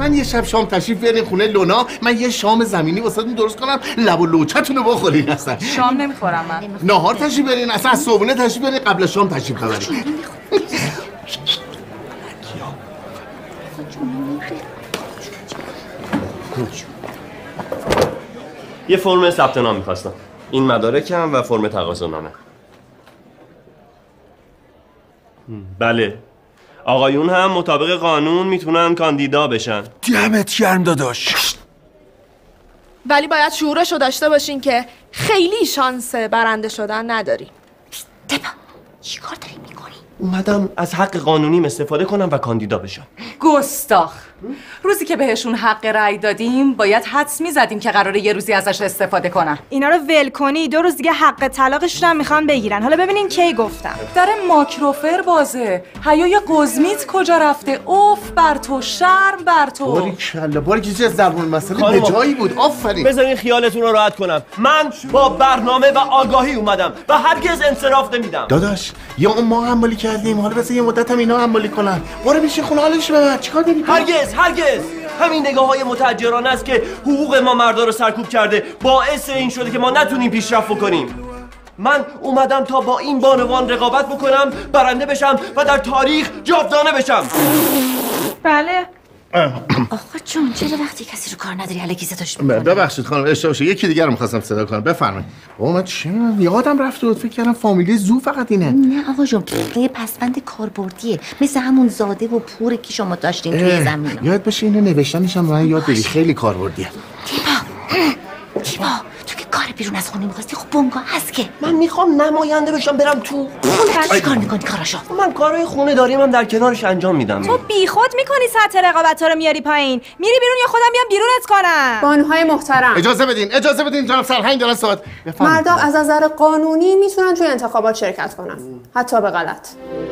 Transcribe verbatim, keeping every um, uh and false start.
حتما یه شب شام تشریف بیارین خونه لونا، من یه شام زمینی واسهتون درست کنم لب و لوچتون رو بخورین. اصلا شام نمیخورم من. نهار تشریف بیارین، اصلا از صبحونه تشریف بیارین، قبل شام تشریف ببرین. یه فرم ثبت نام می‌خواستم. این مدارکم و فرم تقاضانامه. بله. آقایون هم مطابق قانون میتونن کاندیدا بشن. دمت گرم داداش. ولی باید شعورشو داشته باشین که خیلی شانس برنده شدن نداری. دبا چی کار داری میکنی؟ اومدم از حق قانونیم استفاده کنم و کاندیدا بشم. گستاخ. روزی که بهشون حق رأی دادیم باید حدس میزدیم که قراره یه روزی ازش استفاده کنن. اینا رو ول کنی، دو روز دیگه حق طلاقشون هم میخوان بگیرن. حالا ببینین کی گفتم. در ماکروفر بازه. حیای قزمیت کجا رفته؟ اوف بر تو، شرم بر تو. باری کلا باری که چیز زبون مسئله به جایی بود. آفرین. بذارین خیالتون رو راحت کنم. من با برنامه و آگاهی اومدم و هرگز انصراف نمیدم. داداش یا اون ما حمالی کردیم، حالا بذار یه مدت هم اینا حمالی کنن. برو بشی خونه حالش ببر. چیکار داری؟ هرگز هرگز همین نگاه های متحجرانه است که حقوق ما مردا رو سرکوب کرده، باعث این شده که ما نتونیم پیشرفت بکنیم. من اومدم تا با این بانوان رقابت بکنم، برنده بشم و در تاریخ جاودانه بشم. بله. آقا جون چرا وقتی کسی رو کار نداری الکی صداش میکنی؟ ببخشید خانم اشتباه شد، یکی دیگر رو می‌خواستم صدا کنم. بفرمایید. بابا من چی می‌دونم یادم رفت بود، فکر کردم فامیلی زو فقط اینه. نه آقا جون یه پسوند کاربردیه، مثل همون زاده و پوره که شما داشتین توی زمین. یاد باشه اینو نوشتنش هم من یاد بگیر، خیلی کاربردیه. تیپا تیپا تو که کار بیرون از خونه می‌خواستی، خب بونگا هست که. من میخوام نماینده بشم برم تو. چی کار می‌کنی کاراشو؟ من کارهای خونه داریم هم در کنارش انجام میدم. تو بیخود می‌کنی سطح رقابت‌ها رو میاری پایین. میری بیرون یا خودم بیام بیرونت کنم؟ بانوهای محترم اجازه بدین، اجازه بدین جناب سرهنگ دارن صحبت. مردا از نظر قانونی میتونن توی انتخابات شرکت کنن، حتی به غلط.